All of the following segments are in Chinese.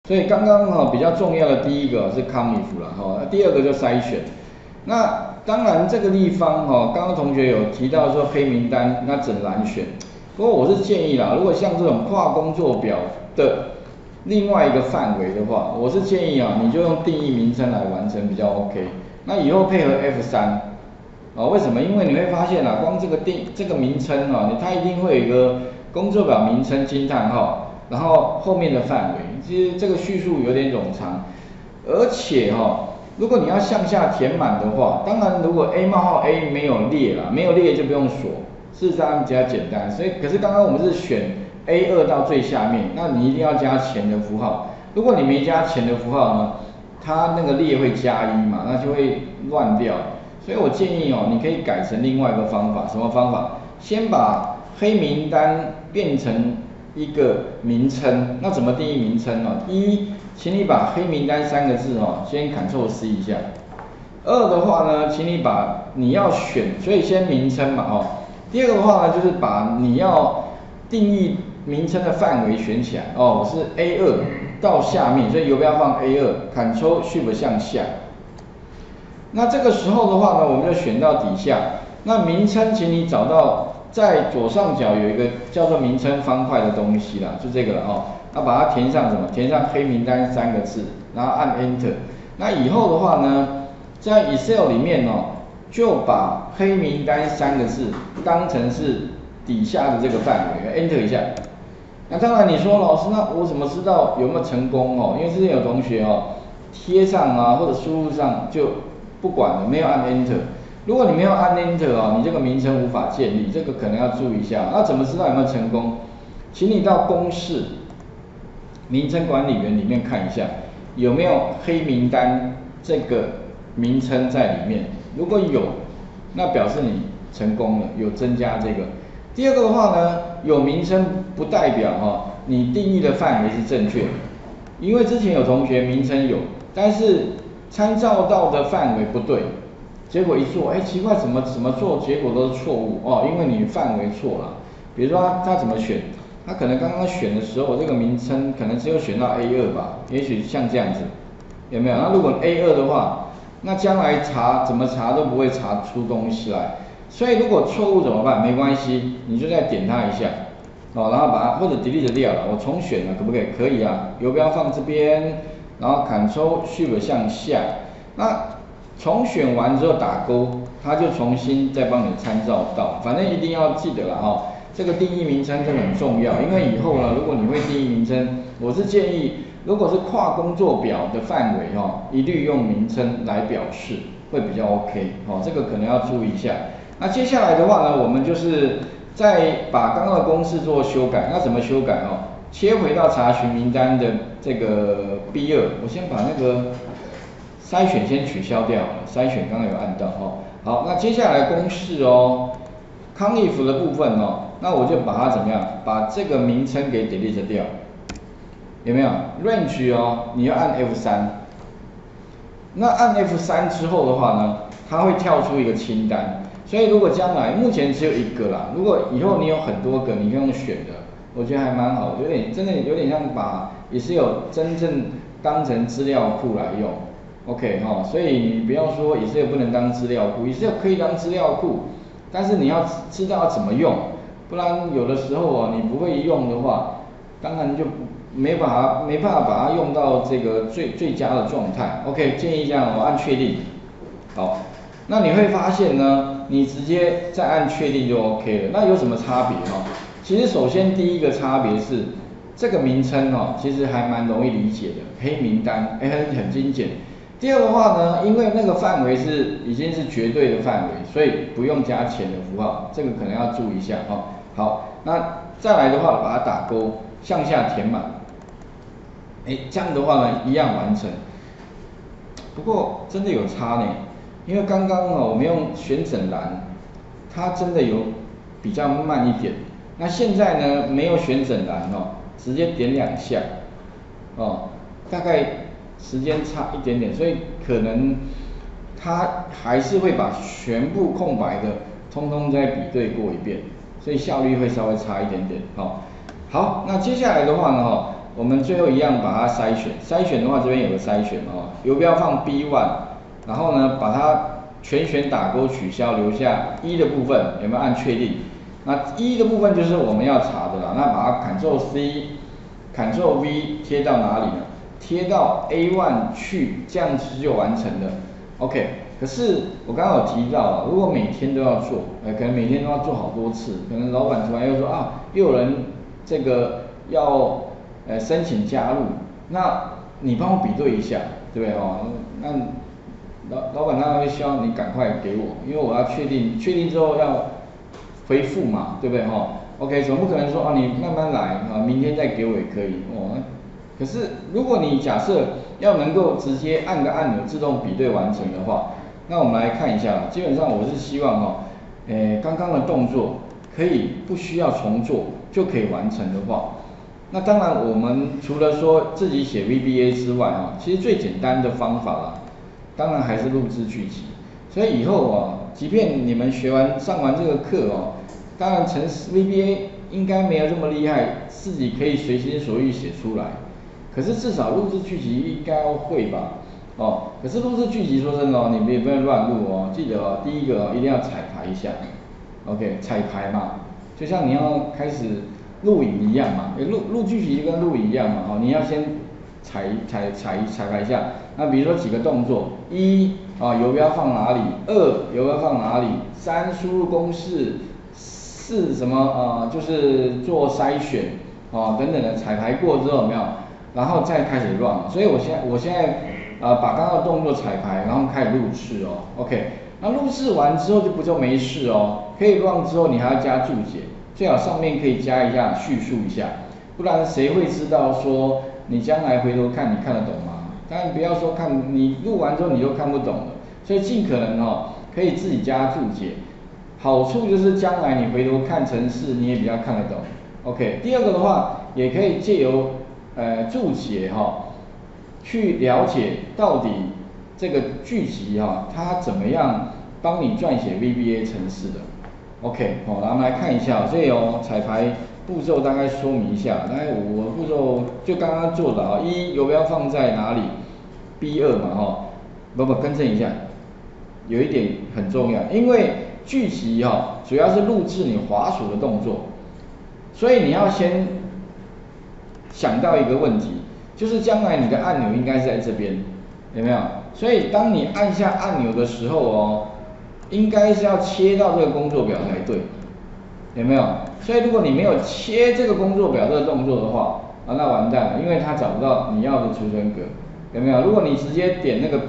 所以刚刚比较重要的第一个是CONIF啦，第二个就筛选。那当然这个地方刚刚同学有提到说黑名单，那整栏选。不过我是建议啦，如果像这种跨工作表的另外一个范围的话，我是建议你就用定义名称来完成比较 OK。那以后配合 F3。为什么？因为你会发现光这个名称它一定会有一个工作表名称惊叹号，然后后面的范围，其实这个叙述有点冗长，而且如果你要向下填满的话，当然如果 A 冒号 A 没有列啦，没有列就不用锁，事实上比较简单。所以可是刚刚我们是选 A2 到最下面，那你一定要加前的符号。如果你没加前的符号呢，它那个列会加1嘛，那就会乱掉。所以我建议你可以改成另外一个方法，什么方法？先把黑名单变成一个名称，那怎么定义名称呢？一，请你把黑名单3个字先 Ctrl+C 一下。二的话呢，请你把你要选，所以先名称嘛第二个的话呢，就是把你要定义名称的范围选起来我是 A2 到下面，所以游标放 A2，Ctrl+Shift 向下。那这个时候的话呢，我们就选到底下。那名称，请你找到在左上角有一个叫做名称方块的东西啦，就这个了那把它填上什么？填上黑名单3个字，然后按 Enter。那以后的话呢，在 Excel 里面就把黑名单3个字当成是底下的这个范围 ，Enter 一下。那当然你说老师，那我怎么知道有没有成功因为之前有同学贴上或者输入上就不管了，没有按 Enter。如果你没有按 Enter 你这个名称无法建立，这个可能要注意一下。那怎么知道有没有成功？请你到公式名称管理员里面看一下，有没有黑名单这个名称在里面。如果有，那表示你成功了，有增加这个。第二个的话呢，有名称不代表你定义的范围是正确的，因为之前有同学名称有，但是参照到的范围不对，结果一做，奇怪，怎么做结果都是错误因为你范围错了。比如说他怎么选，他可能刚刚选的时候，这个名称可能只有选到 A2 吧，也许像这样子，有没有？那如果 A2 的话，那将来怎么查都不会查出东西来。所以如果错误怎么办？没关系，你就再点它一下然后把它或者 delete 掉了，我重选了，可不可以？可以啊，游标放这边，然后 Ctrl+Shift 向下。那重选完之后打勾，它就重新再帮你参照到。反正一定要记得了这个定义名称真的很重要，因为以后呢，如果你会定义名称，我是建议，如果是跨工作表的范围一律用名称来表示，会比较 OK 这个可能要注意一下。那接下来的话呢，我们就是再把刚刚的公式做修改。那怎么修改切回到查询名单的这个 B2，我先把那个筛选先取消掉了，筛选刚刚有按到好，那接下来公式CONIF 的部分那我就把它怎么样？把这个名称给 delete 掉，有没有 ？Range 你要按 F3。那按 F3之后的话呢，它会跳出一个清单。所以如果将来目前只有一个啦，如果以后你有很多个，你可以用选的，我觉得还蛮好，真的有点像把也是有真正当成资料库来用。OK 所以你不要说Excel不能当资料库，Excel可以当资料库，但是你要知道怎么用，不然有的时候你不会用的话，当然就没办法把它用到这个最佳的状态。OK， 建议这样按确定。好，那你会发现呢，你直接再按确定就 OK 了。那有什么差别其实首先第一个差别是这个名称其实还蛮容易理解的，黑名单很精简。第二的话呢，因为那个范围已经是绝对的范围，所以不用加前的符号，这个可能要注意一下好，那再来的话把它打勾，向下填满。这样的话呢，一样完成。不过真的有差呢，因为刚刚我们用选整栏，它真的有比较慢一点。那现在呢，没有选整栏直接点2下大概时间差一点点，所以可能它还是会把全部空白的通通再比对过一遍，所以效率会稍微差一点点好，那接下来的话呢我们最后一样把它筛选，筛选的话这边有个筛选嘛，游标放 B1，然后呢把它全选打勾取消，留下一的部分，有没有按确定？那一的部分就是我们要查的啦，那把它 Ctrl C、Ctrl V 贴到哪里呢？贴到 A1 去，这样子就完成了。OK， 可是我刚刚有提到，如果每天都要做，可能每天都要做好多次，可能老板突然又说啊，又有人这个要申请加入，那你帮我比对一下，对不对哦？那老板当然会希望你赶快给我，因为我要确定之后要回复嘛，对不对哈 ？OK， 总不可能说啊你慢慢来啊，明天再给我也可以哦。可是如果你假设要能够直接按个按钮自动比对完成的话，那我们来看一下，基本上我是希望哦，刚刚的动作可以不需要重做就可以完成的话，那当然我们除了说自己写 VBA 之外啊，其实最简单的方法啦，当然还是录制剧集。所以以后啊，即便你们上完这个课哦，当然程式 VBA 应该没有这么厉害，自己可以随心所欲写出来。可是至少录制剧集应该要会吧，哦。可是录制剧集说真的哦，你们也不能乱录哦。记得哦，第一个一定要彩排一下 ，OK， 彩排嘛，就像你要开始录影一样嘛，录剧集就跟录影一样嘛，哦，你要先彩排一下。那比如说几个动作，一啊游标放哪里，二游标放哪里，三输入公式，四什么就是做筛选等等的彩排过之后有没有？然后再开始 run， 所以我现在把刚刚的动作彩排，然后开始录制哦 ，OK， 那录制完之后就没事哦，可以 run 之后你还要加注解，最好上面可以加一下叙述一下，不然谁会知道说你将来回头看你看得懂吗？当然不要说看你录完之后你都看不懂了，所以尽可能可以自己加注解，好处就是将来你回头看程式你也比较看得懂 ，OK， 第二个的话也可以借由注解去了解到底这个剧集它怎么样帮你撰写 VBA 程式的 ，OK， 然后我们来看一下，所以彩排步骤大概说明一下，大概我步骤就刚刚做的一游标放在哪里 ，B2 嘛不更正一下，有一点很重要，因为剧集主要是录制你滑鼠的动作，所以你要先想到一个问题，就是将来你的按钮应该是在这边，有没有？所以当你按下按钮的时候应该是要切到这个工作表才对，有没有？所以如果你没有切这个工作表这个动作的话，那完蛋了，因为它找不到你要的储存格，有没有？如果你直接点那个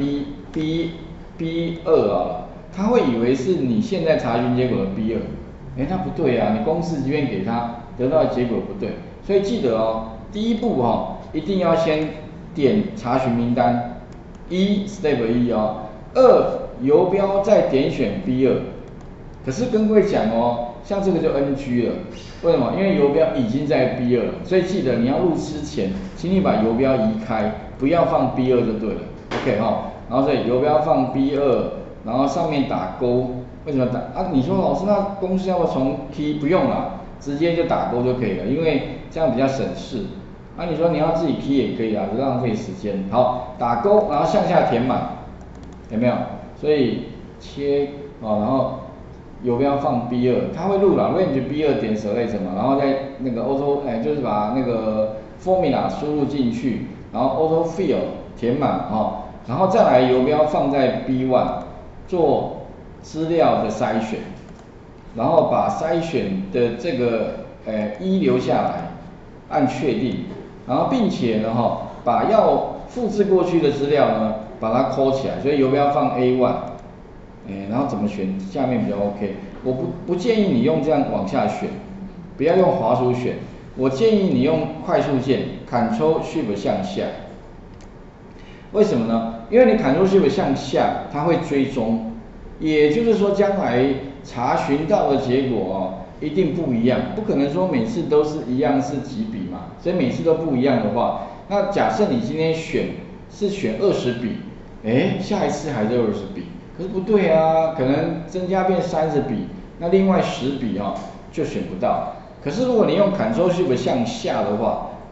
B2它会以为是你现在查询结果的 B2，那不对啊，你公式即便给它得到的结果不对，所以记得第一步一定要先点查询名单，step 1二游标再点选 B2，可是跟各位讲像这个就 NG 了，为什么？因为游标已经在 B2了，所以记得你要录之前，请你把游标移开，不要放 B2就对了 ，OK 然后所以游标放 B2，然后上面打勾，为什么打你说老师那公式要不要重 key？ 不用啦，直接就打勾就可以了，因为这样比较省事。你说你要自己 key 也可以啊，不浪费时间。好，打勾，然后向下填满，有没有？所以切然后游标放 B2，它会录了 range B2 点 select 嘛，然后再那个 auto 就是把那个 formula 输入进去，然后 auto fill 填满然后再来游标放在 B1 做资料的筛选，然后把筛选的这个一留下来，按确定，然后并且呢把要复制过去的资料呢把它抠起来，所以游标放 A1。然后怎么选？下面比较 OK。我不建议你用这样往下选，不要用滑鼠选。我建议你用快速键 Ctrl Shift 向下。为什么呢？因为你 Ctrl Shift 向下，它会追踪，也就是说将来查询到的结果一定不一样，不可能说每次都是一样是几笔嘛。所以每次都不一样的话，那假设你今天选20笔，下一次还是20笔。可是不对啊，可能增加变30笔，那另外10笔就选不到。可是如果你用 Ctrl Shift 向下的话，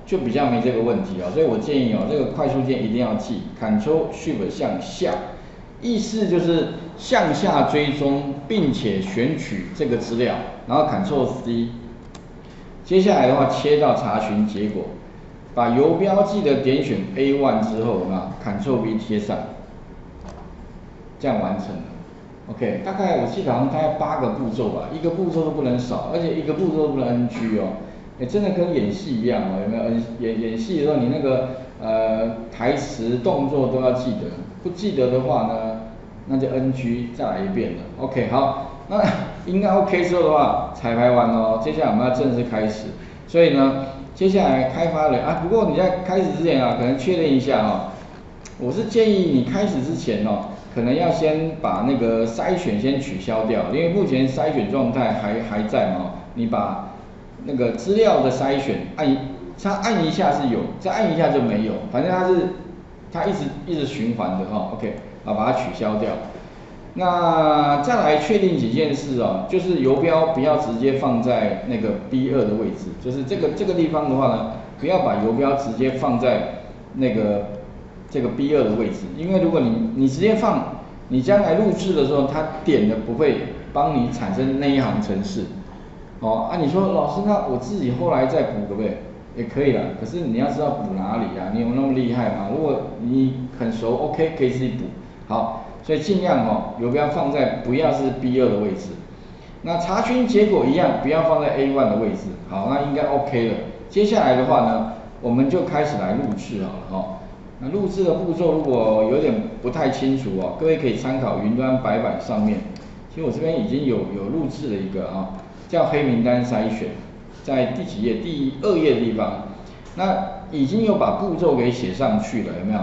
就比较没这个问题所以我建议这个快速键一定要记 Ctrl Shift 向下，意思就是向下追踪，并且选取这个资料，然后 Ctrl C， 接下来的话切到查询结果，把游标记得点选 A1 之后，Ctrl V 贴上，这样完成了。OK， 大概我记得好像大概8个步骤吧，一个步骤都不能少，而且一个步骤都不能 NG 真的跟演戏一样有没有？演戏的时候你那个台词动作都要记得，不记得的话呢，那就 NG 再来一遍了。OK， 好，那应该 OK 之后的话，彩排完接下来我们要正式开始。所以呢，接下来开发人不过你在开始之前可能确认一下我是建议你开始之前可能要先把那个筛选先取消掉，因为目前筛选状态还在你把那个资料的筛选按一下是有，再按一下就没有，反正它一直循环的OK， 把它取消掉。那再来确定几件事就是游标不要直接放在那个 B2 的位置，就是这个地方的话呢，不要把游标直接放在那个这个 B2 的位置，因为如果你直接放，你将来录制的时候，它点的不会帮你产生那一行程式你说老师，那我自己后来再补可不可以？也可以啦，可是你要知道补哪里你有那么厉害吗？如果你很熟 ，OK， 可以自己补。好，所以尽量游标放在不要是 B2 的位置。那查询结果一样，不要放在 A1 的位置。好，那应该 OK 了。接下来的话呢，我们就开始来录制好了那录制的步骤如果有点不太清楚各位可以参考云端白板上面。其实我这边已经有录制了一个叫黑名单筛选，在第几页？第2页的地方。那已经有把步骤给写上去了，有没有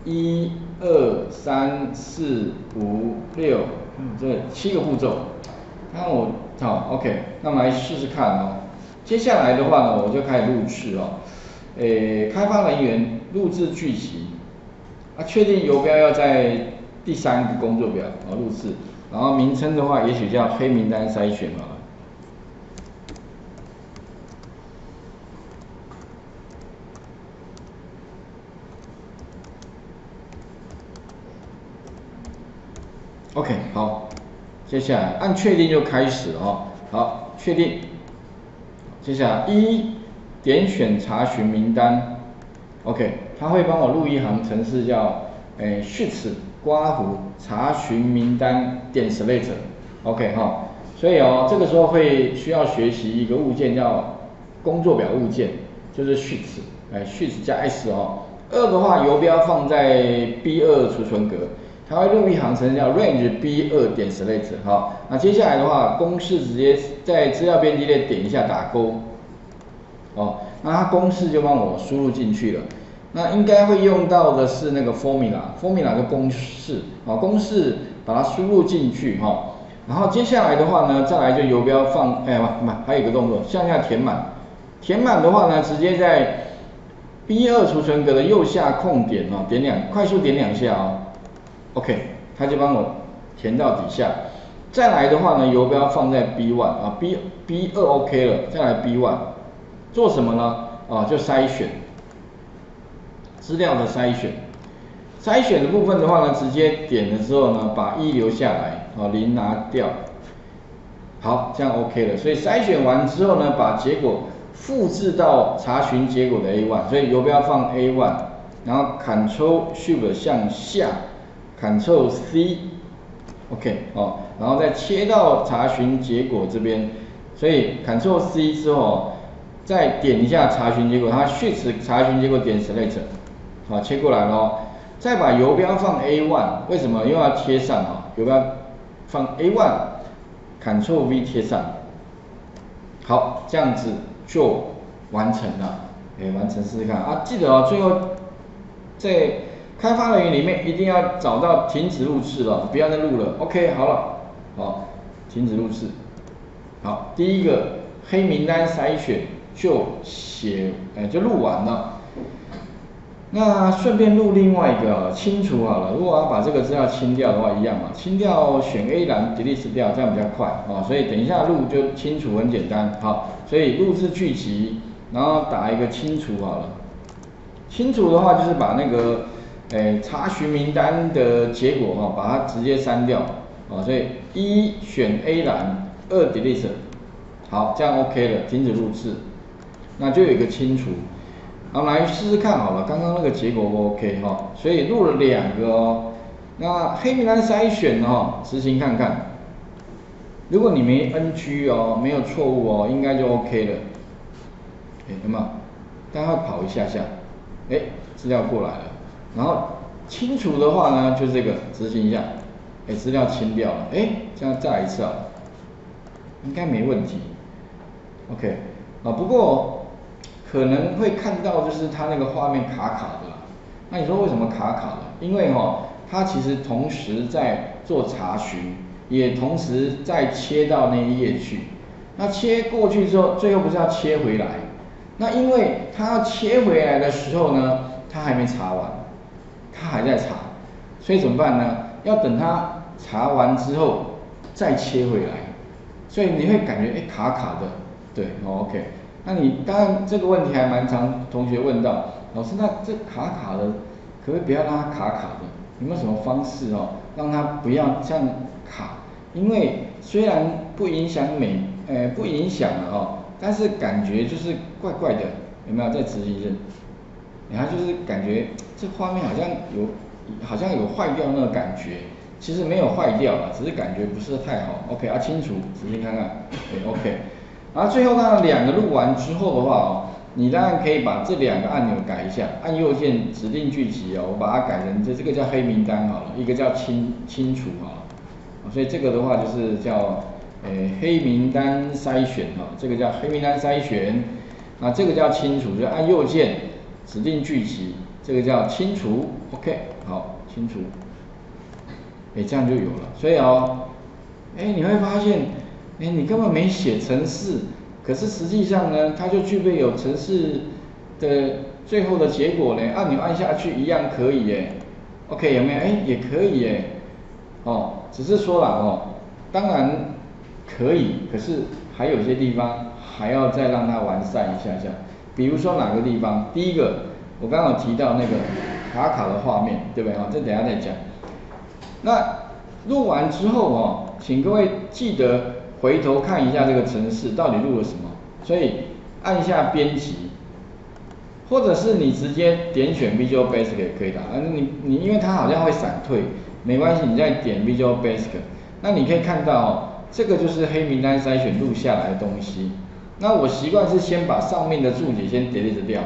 ？1、2、3、4、5、6，这7个步骤。看我好 ，OK， 那我们来试试看接下来的话呢，我就开始录制开发人员录制剧集确定游标要在第3个工作表录制，然后名称的话，也许叫黑名单筛选OK， 好，接下来按确定就开始了好，确定。接下来点选查询名单 ，OK， 它会帮我录一行程式叫Shift 刮弧查询名单点 Select，OK 所以这个时候会需要学习一个物件叫工作表物件，就是 Shift 加 S 2的话，游标放在 B2 储存格。它会录一行程叫 range B2 点 select 那接下来的话，公式直接在资料编辑列点一下打勾那它公式就帮我输入进去了。那应该会用到的是那个 formula 的公式公式把它输入进去然后接下来的话呢，再来就游标放还有一个动作向下填满。填满的话呢，直接在 B2 储存格的右下空点快速点2下OK， 它就帮我填到底下。再来的话呢，游标放在 B1 B2 OK 了，再来 B1 做什么呢？就筛选资料的筛选。筛选的部分的话呢，直接点了之后呢，把1留下来0拿掉。好，这样 OK 了。所以筛选完之后呢，把结果复制到查询结果的 A1， 所以游标放 A1， 然后 Ctrl Shift 向下。Ctrl C，OK 然后再切到查询结果这边，所以 Ctrl C 之后再点一下查询结果，它 Shift 查询结果点 Select， 切过来咯，再把游标放 A1， 为什么？因为要贴上游标放 A1，Ctrl V 贴上，好，这样子就完成了，完成试试看记得最后在开发人员里面一定要找到停止录制了，不要再录了。OK， 好了，停止录制。好，第一个黑名单筛选就录完了。那顺便录另外一个清除好了。如果要把这个资料清掉的话，一样清掉选 A 栏 delete 掉，这样比较快所以等一下录就清除很简单。好，所以录制剧集然后打一个清除好了。清除的话就是把那个查询名单的结果把它直接删掉所以1选 A 栏，2 delete， 好，这样 OK 了，停止录制，那就有一个清除。好，来试试看好了，刚刚那个结果不 OK 所以录了2个那黑名单筛选执行看看，如果你没 NG 没有错误应该就 OK 了。有没有？大家跑一下下，资料过来了，然后清除的话呢，就这个执行一下，资料清掉了，这样再来一次应该没问题。OK， 不过可能会看到就是它那个画面卡卡的啦。那你说为什么卡卡的？因为它其实同时在做查询，也同时在切到那一页去。那切过去之后，最后不是要切回来？那因为它要切回来的时候呢，它还没查完，它还在查，所以怎么办呢？要等它查完之后再切回来，所以你会感觉卡卡的，对，OK。那你当然这个问题还蛮常同学问到，老师，那这卡卡的，可不可以不要让它卡卡的？有没有什么方式让它不要这样卡？因为虽然不影响不影响了但是感觉就是怪怪的，有没有？再执行一次，然后就是感觉这画面好像有坏掉那个感觉，其实没有坏掉了，只是感觉不是太好。OK，清除，仔细看看，OK。然后最后当然2个录完之后的话你当然可以把这2个按钮改一下，按右键指定聚集我把它改成这个叫黑名单好了，一个叫清除好了，所以这个的话就是叫黑名单筛选这个叫黑名单筛选，那这个叫清除，就按右键指定聚集，这个叫清除 ，OK， 好，清除，这样就有了。所以你会发现，你根本没写程式，可是实际上呢，它就具备有程式的最后的结果呢，按钮按下去一样可以，OK 有没有？也可以只是说啦当然可以，可是还有些地方还要再让它完善一下下。比如说哪个地方？第一个，我刚刚有提到那个卡卡的画面，对不对这等一下再讲。那录完之后请各位记得回头看一下这个程式到底录了什么。所以按下编辑，或者是你直接点选 Visual Basic 也可以的。你因为它好像会闪退，没关系，你再点 Visual Basic， 那你可以看到这个就是黑名单筛选录下来的东西。那我习惯是先把上面的注解先 delete 掉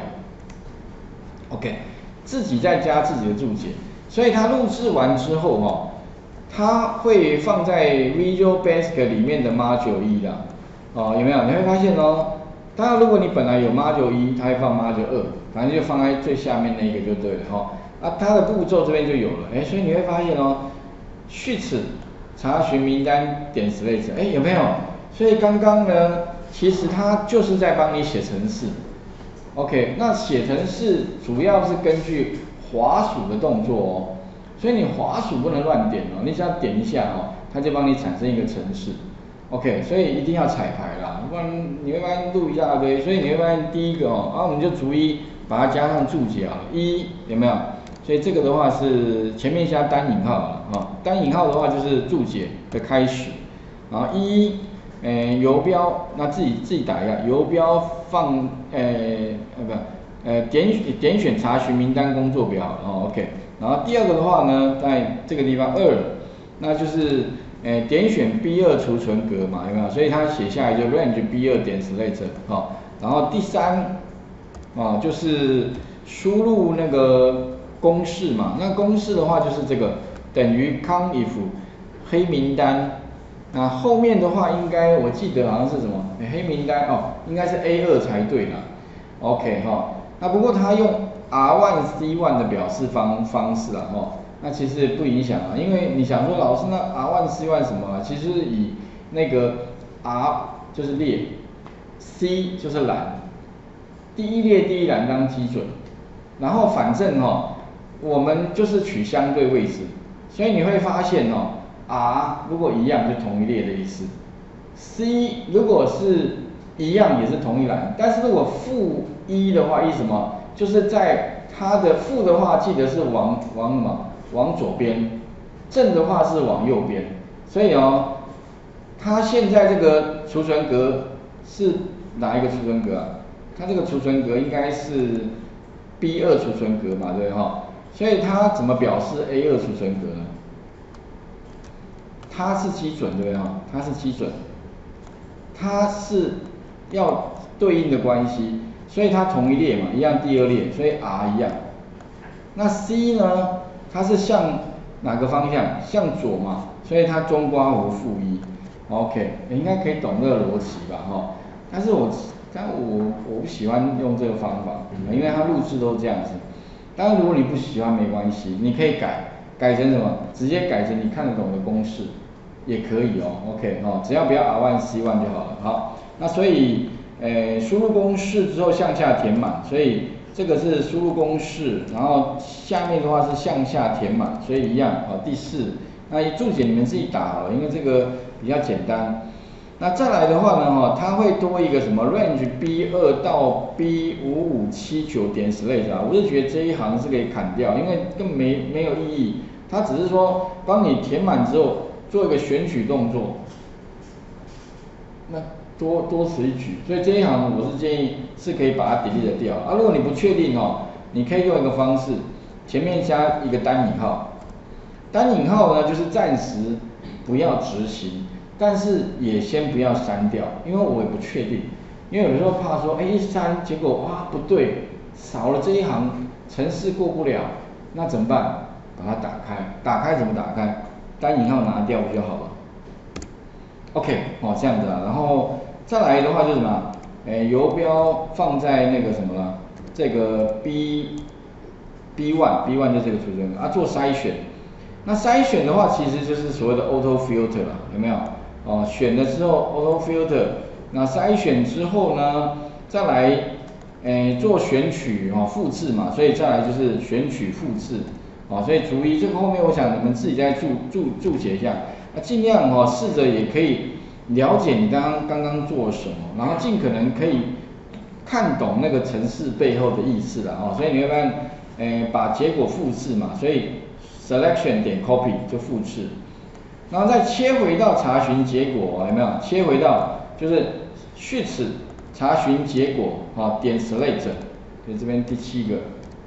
，OK， 自己再加自己的注解。所以它录制完之后它会放在 Visual Basic 里面的 Module 1啦，有没有？你会发现当然如果你本来有 Module 1，它会放 Module 2，反正就放在最下面那一个就对了它的步骤这边就有了，所以你会发现Shift 查询名单点 Select， 有没有？所以刚刚呢，其实它就是在帮你写程式 ，OK， 那写程式主要是根据滑鼠的动作所以你滑鼠不能乱点你只要点一下它就帮你产生一个程式 ，OK， 所以一定要彩排啦，不然你会发现录一大堆，所以你会发现第一个我们就逐一把它加上注解好了，1有没有？所以这个的话是前面加单引号了单引号的话就是注解的开始，然后游标，那自己打一下，游标放点选查询名单工作表OK。然后第二个的话呢，在这个地方2，那就是点选 B2 储存格嘛，有没有？所以它写下来就 range B2 点 select 然后第3就是输入那个公式嘛，那公式的话就是这个等于 conif 黑名单。那后面的话应该我记得好像是什么黑名单应该是 A2 才对啦 ，OK 那不过它用 R1 C1 的表示方式啦那其实不影响因为你想说老师那 R1 C1 什么其实以那个 R 就是列 ，C 就是栏，第一列第一栏当基准，然后反正我们就是取相对位置，所以你会发现R 如果一样就同一列的意思 ，C 如果是一样也是同一栏，但是如果负一的话，意思什么？就是在它的负的话，记得是往什么？往左边，正的话是往右边。所以哦，它现在这个储存格是哪一个储存格啊？它这个储存格应该是 B2 储存格嘛，对哈？所以它怎么表示 A2 储存格呢？它是基准，对不对哈？它是基准，它是要对应的关系，所以它同一列嘛，一样第二列，所以 R 一样。那 C 呢？它是向哪个方向？向左嘛，所以它中括弧负一。OK， 应该可以懂这个逻辑吧？哈，但我不喜欢用这个方法，因为它录制都是这样子。当然，如果你不喜欢没关系，你可以改成什么？直接改成你看得懂的公式也可以哦。OK 哦，只要不要 R1 C1 就好了。好，那所以输入公式之后向下填满，所以这个是输入公式，然后下面的话是向下填满，所以一样。好，第四，那注解你们自己打好了，因为这个比较简单。那再来的话呢，它会多一个什么 range B2 到 B5579点 select 啊，我是觉得这一行是可以砍掉，因为根本没有意义，它只是说帮你填满之后做一个选取动作，那多此一举，所以这一行我是建议是可以把它 delete 掉啊。如果你不确定你可以用一个方式，前面加一个单引号，单引号呢就是暂时不要执行。但是也先不要删掉，因为我也不确定，因为有时候怕说，一删结果哇不对，少了这一行，程式过不了，那怎么办？把它打开，打开怎么打开？单引号拿掉不就好了 ？OK， 这样子啊，然后再来的话就是什么？游标放在那个什么了？这个 B1 就是这个储存啊，做筛选。那筛选的话，其实就是所谓的 auto filter 了，有没有？选了之后 auto filter， 那筛选之后呢，再来做选取复制嘛，所以再来就是选取复制所以逐一这个后面我想你们自己再注解一下，尽量试着也可以了解你刚刚做了什么，然后尽可能可以看懂那个程式背后的意思了所以你会发现把结果复制嘛，所以 selection 点 copy 就复制。然后再切回到查询结果有没有？切回到就是sheets查询结果点 select， 所以这边第7个，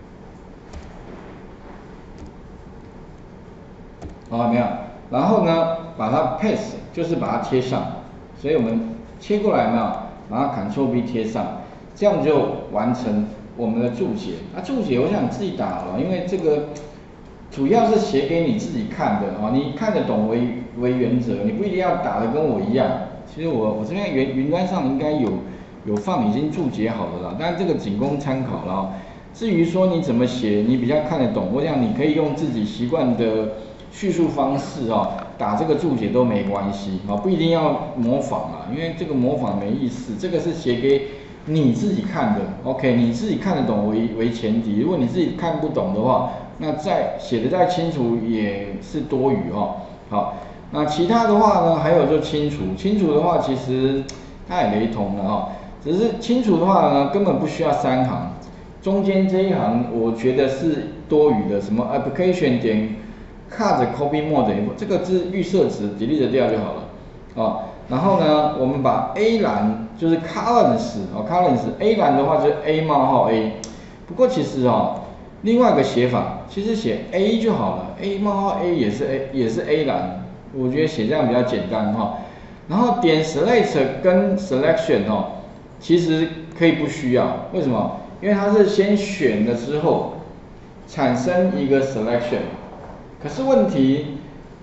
有没有？然后呢，把它 paste 就是把它贴上，所以我们切过来有没有？把它 Ctrl V 贴上，这样就完成我们的注解。注解我想自己打了，因为这个。主要是写给你自己看的你看得懂为原则，你不一定要打得跟我一样。其实我这边云端上应该有放已经注解好的啦，但这个仅供参考了至于说你怎么写，你比较看得懂，我想你可以用自己习惯的叙述方式打这个注解都没关系不一定要模仿因为这个模仿没意思，这个是写给你自己看的 ，OK， 你自己看得懂为前提，如果你自己看不懂的话。那写的再清楚也是多余好，那其他的话呢，还有就清除的话，其实它也雷同的只是清除的话呢，根本不需要3行，中间这一行我觉得是多余的，什么 application 点 cut copy mode 这个是预设值 delete 掉就好了然后呢，我们把 A 栏就是 columns A 栏的话就是 A 冒号 A， 不过其实另外一个写法，其实写 A 就好了 ，A 冒号 A 也是 A 栏，我觉得写这样比较简单然后点 select 跟 selection 其实可以不需要，为什么？因为它是先选了之后产生一个 selection， 可是问题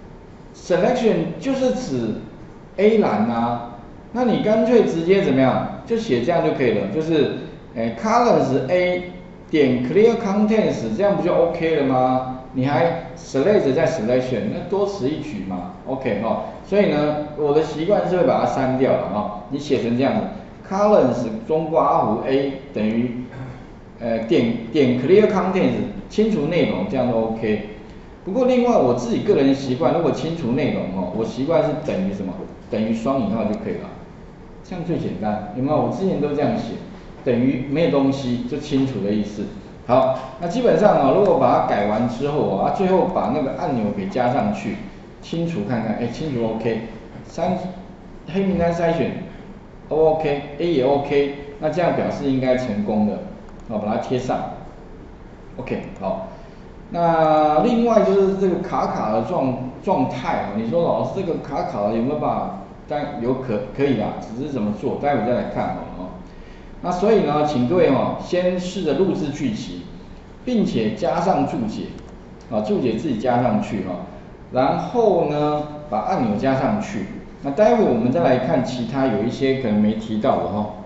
selection 就是指 A 栏那你干脆直接怎么样，就写这样就可以了，就是columns A。点 clear contents 这样不就 OK 了吗？你还 select 再 selection， 那多此一举嘛 ，OK 所以呢，我的习惯是会把它删掉了你写成这样子 ，columns 中括弧 A 等于点 clear contents 清除内容，这样都 OK。不过另外我自己个人习惯，如果清除内容我习惯是等于什么？等于双引号就可以了。 这样最简单，有没有？我之前都这样写，等于没有东西就清除的意思。好，那基本上如果把它改完之后最后把那个按钮给加上去，清除看看，清除 OK， 黑名单筛选 OK，A 也 OK， 那这样表示应该成功的，把它贴上 ，OK， 好。那另外就是这个卡卡的状态你说老师这个卡卡的有没有办法？但可以啦，只是怎么做，待会再来看那所以呢，请各位先试着录制剧集，并且加上注解注解自己加上去然后呢把按钮加上去。那待会我们再来看其他有一些可能没提到的